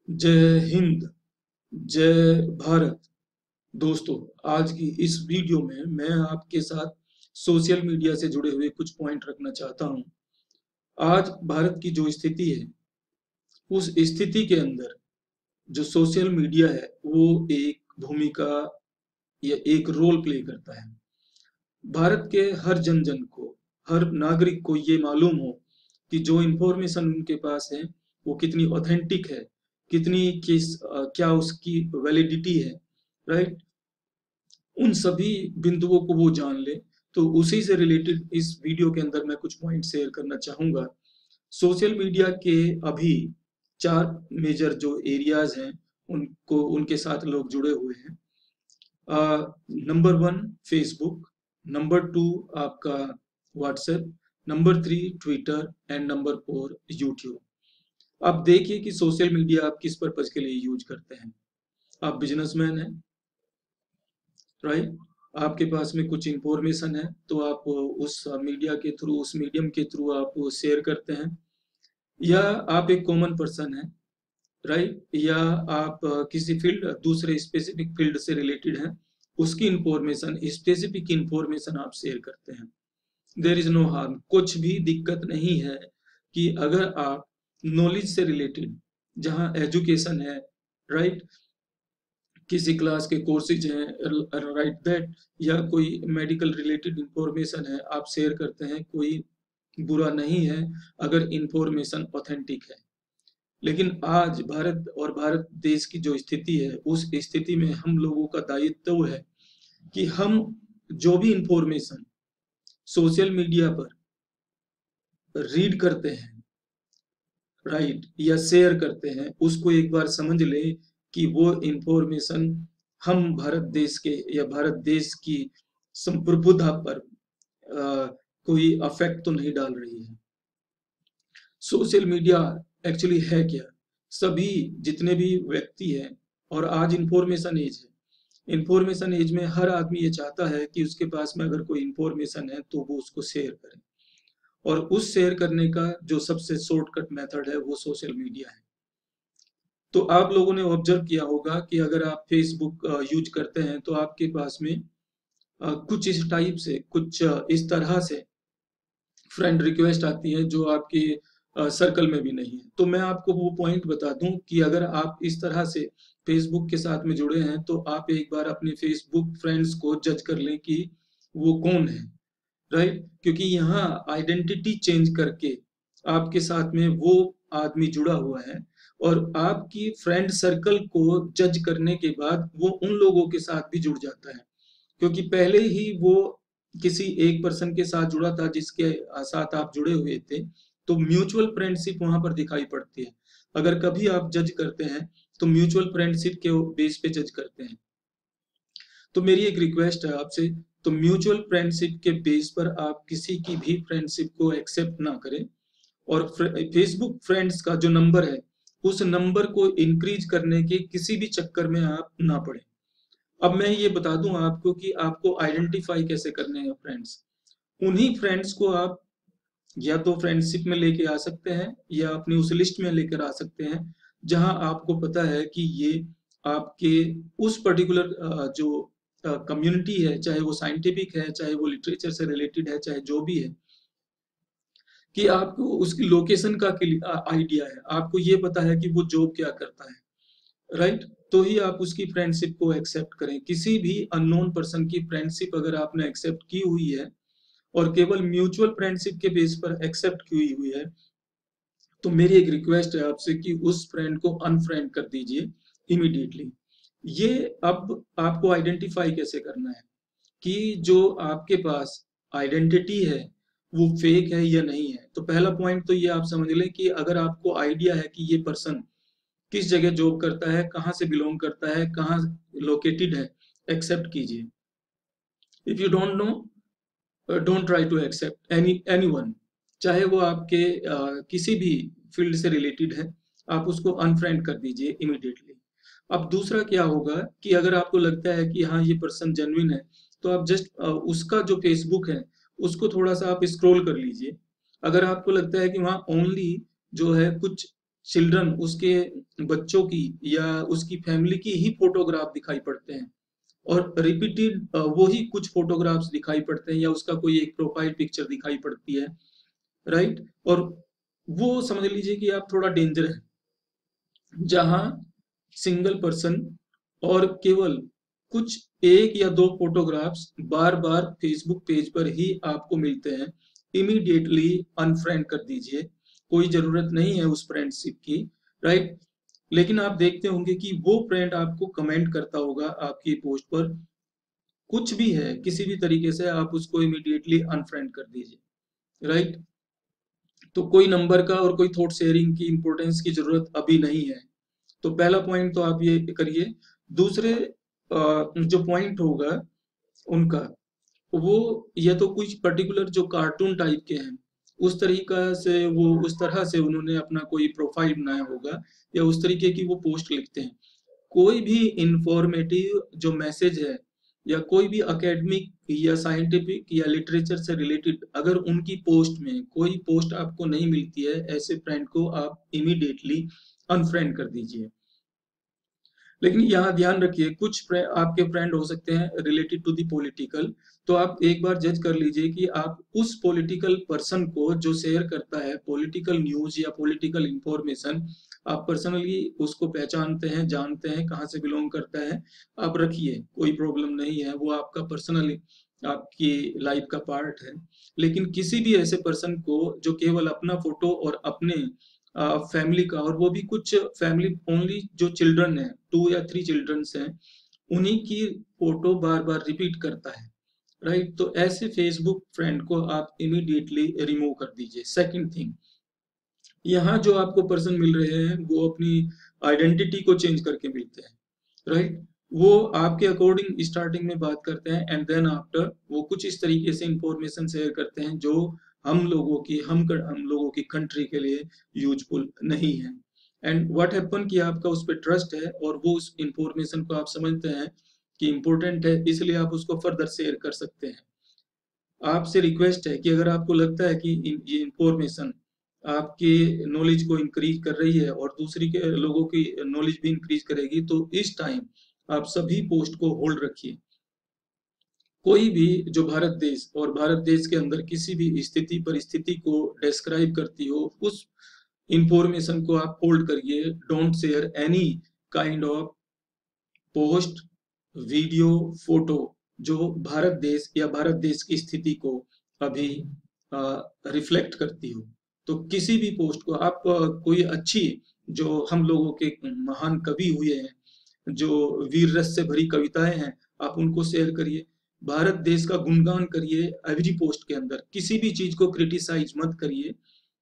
जय हिंद, जय भारत। दोस्तों, आज की इस वीडियो में मैं आपके साथ सोशल मीडिया से जुड़े हुए कुछ पॉइंट रखना चाहता हूं। आज भारत की जो स्थिति है, उस स्थिति के अंदर जो सोशल मीडिया है, वो एक भूमिका या एक रोल प्ले करता है। भारत के हर जन-जन को, हर नागरिक को ये मालूम हो कि जो इन्फॉर्मेशन उनके पास है, वो कितनी ऑथेंटिक है, क्या उसकी वैलिडिटी है, राइट? उन सभी बिंदुओं को वो जान ले। तो उसी से रिलेटेड इस वीडियो के अंदर मैं कुछ पॉइंट शेयर करना चाहूँगा। सोशल मीडिया के अभी 4 मेजर जो एरियाज़ हैं, उनको उनके साथ लोग जुड़े हुए हैं। नंबर 1 फेसबुक, नंबर 2 आपका WhatsApp, number 3 Twitter and number 4 YouTube. अब देखिए कि सोशल मीडिया आप किस पर्पज़ के लिए यूज़ करते हैं। आप बिज़नेसमैन हैं, राइट? आपके पास में कुछ इंफॉर्मेशन है, तो आप उस मीडिया के थ्रू, उस मीडियम के थ्रू आप शेयर करते हैं। या आप एक कॉमन पर्सन हैं, राइट? या आप किसी फील्ड, दूसरे स्पेसिफिक फील्ड से रिलेटेड हैं, उसकी इंफॉर्मेशन, स्पेसिफिक इंफॉर्मेशन आप शेयर करते हैं। देयर इज नो हार्म, कुछ भी दिक्कत नहीं है कि अगर आप नॉलेज से रिलेटेड, जहाँ एजुकेशन है, राइट, किसी क्लास के कोर्सेज हैं, राइट दैट, या कोई मेडिकल रिलेटेड इंफॉर्मेशन है, आप शेयर करते हैं, कोई बुरा नहीं है अगर इंफॉर्मेशन ऑथेंटिक है। लेकिन आज भारत और भारत देश की जो स्थिति है, उस स्थिति में हम लोगों का दायित्व है कि हम जो भी इंफॉर्मेशन सोशल मीडिया पर रीड करते हैं, राइट, या शेयर करते हैं, उसको एक बार समझ लें कि वो इंफॉर्मेशन हम भारत देश के या भारत देश की संप्रभुता पर कोई अफेक्ट तो नहीं डाल रही है। सोशल मीडिया एक्चुअली है क्या? सभी जितने भी व्यक्ति हैं, और आज इंफॉर्मेशन एज है, इंफॉर्मेशन एज में हर आदमी ये चाहता है कि उसके पास में अगर कोई इंफॉर्मेशन है तो वो उसको शेयर करे, और उस शेयर करने का जो सबसे शॉर्टकट मेथड है, वो सोशल मीडिया है। तो आप लोगों ने ऑब्जर्व किया होगा कि अगर आप फेसबुक यूज करते हैं, तो आपके पास में कुछ इस टाइप से, कुछ इस तरह से फ्रेंड रिक्वेस्ट आती है जो आपके सर्कल में भी नहीं है। तो मैं आपको वो पॉइंट बता दूं कि अगर आप इस तरह से फेसबुक के साथ में जुड़े हैं, तो आप एक बार अपने फेसबुक फ्रेंड्स को जज कर लें कि वो कौन है, राइट? क्योंकि यहाँ आइडेंटिटी चेंज करके आपके साथ में वो आदमी जुड़ा हुआ है, और आपकी फ्रेंड सर्कल को जज करने के बाद वो उन लोगों के साथ भी जुड़ जाता है, क्योंकि पहले ही वो किसी एक पर्सन के साथ जुड़ा था जिसके साथ आप जुड़े हुए थे। तो म्यूचुअल फ्रेंडशिप वहां पर दिखाई पड़ती है। अगर कभी आप जज करते हैं, तो म्यूचुअल फ्रेंडशिप के बेस पे जज करते हैं। तो मेरी एक रिक्वेस्ट है आपसे, तो म्यूचुअल फ्रेंडशिप के बेस पर आप किसी की भी फ्रेंडशिप को एक्सेप्ट ना करें, और फेसबुक फ्रेंड्स का जो नंबर है, उस नंबर को इंक्रीज करने के किसी भी चक्कर में आप ना पड़े। अब मैं ये बता दूं आपको कि आपको आइडेंटिफाई कैसे करने हैं फ्रेंड्स। उन्हीं फ्रेंड्स को आप या तो फ्रेंडशिप में लेके आ सकते हैं, या अपनी उस लिस्ट में लेकर आ सकते हैं, जहां आपको पता है कि ये आपके उस पर्टिकुलर जो कम्युनिटी है, चाहे वो साइंटिफिक है, चाहे वो लिटरेचर से रिलेटेड है, चाहे जो भी है, कि आपको उसकी लोकेशन का आइडिया है, आपको ये पता है कि वो जॉब क्या करता है, राइट? तो ही आप उसकी फ्रेंडशिप को एक्सेप्ट करें। किसी भी अननोन पर्सन की फ्रेंडशिप अगर आपने एक्सेप्ट की हुई है, और केवल म्यूचुअल फ्रेंडशिप के बेस पर एक्सेप्ट की हुई है, तो मेरी एक रिक्वेस्ट है आपसे कि उस फ्रेंड को अनफ्रेंड कर दीजिए इमीडिएटली। ये अब आपको आइडेंटिफाई कैसे करना है कि जो आपके पास आइडेंटिटी है, वो फेक है या नहीं है। तो पहला पॉइंट तो ये आप समझ लें कि अगर आपको आइडिया है कि ये पर्सन किस जगह जॉब करता है, कहाँ से बिलोंग करता है, कहाँ लोकेटेड है, एक्सेप्ट कीजिए। If you don't know, don't try to accept anyone, चाहे वो आपके किसी भी फील्ड से रिलेटेड है, आप उसको अनफ्रेंड कर दीजिए इमीडिएटली। अब दूसरा क्या होगा कि अगर आपको लगता है कि हाँ, ये पर्सन जेन्युइन है, तो आप जस्ट उसका जो फेसबुक है, उसको थोड़ा सा आप स्क्रॉल कर लीजिए। अगर आपको लगता है कि वहाँ ओनली जो है कुछ चिल्ड्रन, उसके बच्चों की या उसकी फैमिली की ही फोटोग्राफ दिखाई पड़ते हैं, और रिपीटेड वो ही कुछ फोटोग्राफ्स दिखाई पड़ते हैं, या उसका कोई एक प्रोफाइल पिक्चर दिखाई पड़ती है, राइट। और वो समझ लीजिए कि आप थोड़ा डेंजर है, जहां सिंगल पर्सन और केवल कुछ एक या दो फोटोग्राफ्स बार बार फेसबुक पेज पर ही आपको मिलते हैं, इमीडिएटली अनफ्रेंड कर दीजिए। कोई जरूरत नहीं है उस फ्रेंडशिप की, राइट। लेकिन आप देखते होंगे कि वो फ्रेंड आपको कमेंट करता होगा आपकी पोस्ट पर, कुछ भी है किसी भी तरीके से आप उसको इमीडिएटली अनफ्रेंड कर दीजिए, राइट। तो कोई नंबर का और कोई थॉट शेयरिंग की इंपॉर्टेंस की जरूरत अभी नहीं है। तो पहला पॉइंट तो आप ये करिए। दूसरे जो पॉइंट होगा उनका, वो या तो कुछ पर्टिकुलर जो कार्टून टाइप के हैं, उस तरीका से वो उस तरह से उन्होंने अपना कोई प्रोफाइल बनाया होगा, या उस तरीके की वो पोस्ट लिखते हैं। कोई भी इंफॉर्मेटिव जो मैसेज है, या कोई भी एकेडमिक या साइंटिफिक या लिटरेचर से रिलेटेड अगर उनकी पोस्ट में कोई पोस्ट आपको नहीं मिलती है, ऐसे फ्रेंड को आप इमीडिएटली अनफ्रेंड कर दीजिए। लेकिन यहाँ ध्यान रखिए, कुछ आपके फ्रेंड हो सकते हैं रिलेटेड टू दी पॉलिटिकल, तो आप एक बार जज कर लीजिए कि आप उस पॉलिटिकल पर्सन को जो शेयर करता है पॉलिटिकल न्यूज या पॉलिटिकल इंफॉर्मेशन, आप पर्सनली उसको पहचानते हैं, जानते हैं कहाँ से बिलोंग करता है, आप रखिए, कोई प्रॉब्लम नहीं है, वो आपका पर्सनली आपकी लाइफ का पार्ट है। लेकिन किसी भी ऐसे पर्सन को जो केवल अपना फोटो और अपने फैमिली का, और वो भी कुछ फैमिली ओनली जो चिल्ड्रन है, 2 या 3 चिल्ड्रंस हैं, उन्हीं की फोटो बार बार रिपीट करता है, राइट। तो ऐसे फेसबुक फ्रेंड को आप इमीडिएटली रिमूव कर दीजिए। सेकंड थिंग, यहाँ जो आपको पर्सन मिल रहे हैं वो अपनी आइडेंटिटी को चेंज करके मिलते हैं, राइट। वो आपके अकॉर्डिंग स्टार्टिंग में बात करते हैं, एंड देन आफ्टर वो कुछ इस तरीके से इंफॉर्मेशन शेयर करते हैं जो हम लोगों की कंट्री के लिए यूजफुल नहीं है। एंड व्हाट हैपन कि आपका उस पर ट्रस्ट है, और वो उस इंफॉर्मेशन को आप समझते हैं कि इम्पोर्टेंट है, इसलिए आप उसको फर्दर शेयर कर सकते हैं। आपसे रिक्वेस्ट है कि अगर आपको लगता है कि ये इंफॉर्मेशन आपके नॉलेज को इंक्रीज कर रही है और दूसरी के लोगों की नॉलेज भी इंक्रीज करेगी, तो इस टाइम आप सभी पोस्ट को होल्ड रखिए। कोई भी जो भारत देश और भारत देश के अंदर किसी भी स्थिति परिस्थिति को डिस्क्राइब करती हो, उस इंफॉर्मेशन को आप होल्ड करिए। Don't share any kind of post, video, photo जो भारत देश या भारत देश की स्थिति को अभी रिफ्लेक्ट करती हो। तो किसी भी पोस्ट को आप कोई अच्छी, जो हम लोगों के महान कवि हुए हैं, जो वीर रस से भरी कविताएं हैं, आप उनको शेयर करिए। भारत देश का गुणगान करिए एवरी पोस्ट के अंदर, किसी भी चीज को क्रिटिसाइज मत करिए,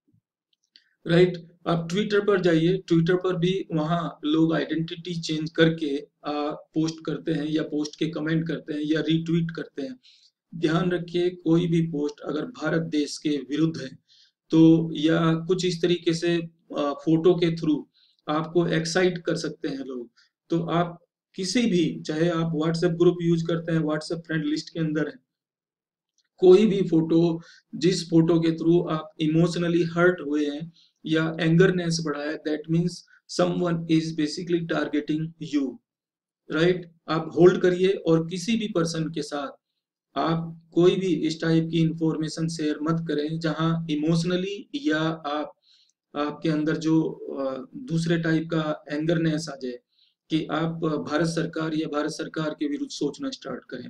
राइट। आप ट्विटर पर जाइए, ट्विटर पर भी वहां लोग आइडेंटिटी चेंज करके पोस्ट करते हैं, या पोस्ट के कमेंट करते हैं, या रीट्वीट करते हैं। ध्यान रखिए, कोई भी पोस्ट अगर भारत देश के विरुद्ध है, तो या कुछ इस तरीके से फोटो के थ्रू आपको एक्साइट कर सकते हैं लोग, तो आप किसी भी, चाहे आप व्हाट्सएप ग्रुप यूज करते हैं, व्हाट्सएप फ्रेंड लिस्ट के अंदर है, कोई भी फोटो जिस फोटो के थ्रू आप इमोशनली हर्ट हुए हैं या एंगरनेस बढ़ा है, that means someone is basically targeting you, right. आप होल्ड करिए, और किसी भी पर्सन के साथ आप कोई भी इस टाइप की इंफॉर्मेशन शेयर मत करें जहां इमोशनली या आपके अंदर जो दूसरे टाइप का एंगरनेस आ जाए कि आप भारत सरकार या भारत सरकार के विरुद्ध सोचना स्टार्ट करें,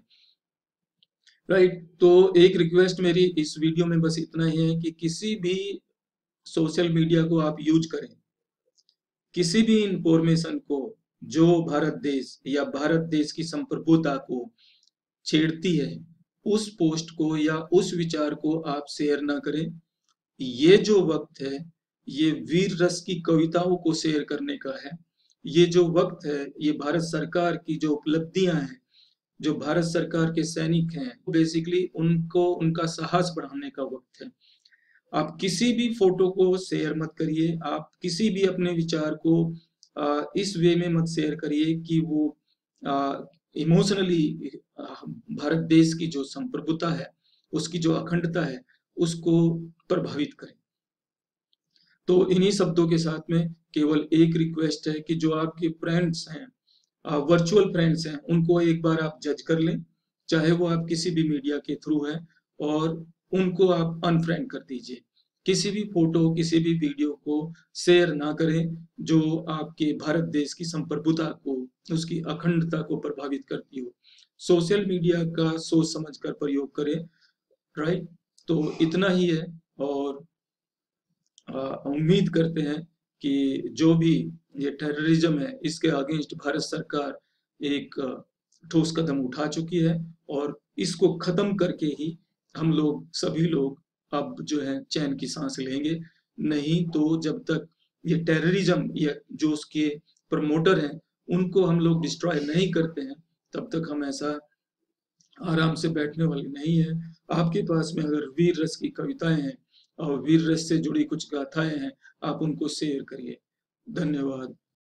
राइट। तो एक रिक्वेस्ट मेरी इस वीडियो में बस इतना ही है कि किसी भी सोशल मीडिया को आप यूज करें, किसी भी इंफॉर्मेशन को जो भारत देश या भारत देश की संप्रभुता को छेड़ती है, उस पोस्ट को या उस विचार को आप शेयर ना करें। ये जो वक्त है, ये वीर रस की कविताओं को शेयर करने का है। ये जो वक्त है, ये भारत सरकार की जो उपलब्धियां हैं, जो भारत सरकार के सैनिक हैं, बेसिकली उनको उनका साहस बढ़ाने का वक्त है। आप किसी भी फोटो को शेयर मत करिए, आप किसी भी अपने विचार को इस वे में मत शेयर करिए कि वो इमोशनली भारत देश की जो संप्रभुता है, उसकी जो अखंडता है, उसको प्रभावित करे। तो इन्हीं शब्दों के साथ में केवल एक रिक्वेस्ट है कि जो आपके फ्रेंड्स हैं, वर्चुअल फ्रेंड्स हैं, उनको एक बार आप जज कर लें, चाहे वो आप किसी भी मीडिया के थ्रू है, और उनको आप अनफ्रेंड कर दीजिए। किसी भी फोटो, किसी भी वीडियो को शेयर ना करें जो आपके भारत देश की संप्रभुता को, उसकी अखंडता को प्रभावित करती हो। सोशल मीडिया का सोच समझ कर प्रयोग करें, राइट? तो इतना ही है। और उम्मीद करते हैं कि जो भी ये टेररिज्म है, इसके अगेंस्ट भारत सरकार एक ठोस कदम उठा चुकी है, और इसको खत्म करके ही हम लोग, सभी लोग अब जो है चैन की सांस लेंगे। नहीं तो जब तक ये टेररिज्म या जो उसके प्रमोटर हैं उनको हम लोग डिस्ट्रॉय नहीं करते हैं, तब तक हम ऐसा आराम से बैठने वाली नहीं है। आपके पास में अगर वीर रस की कविताएं हैं और वीर रस से जुड़ी कुछ गाथाएं हैं, आप उनको शेयर करिए। धन्यवाद।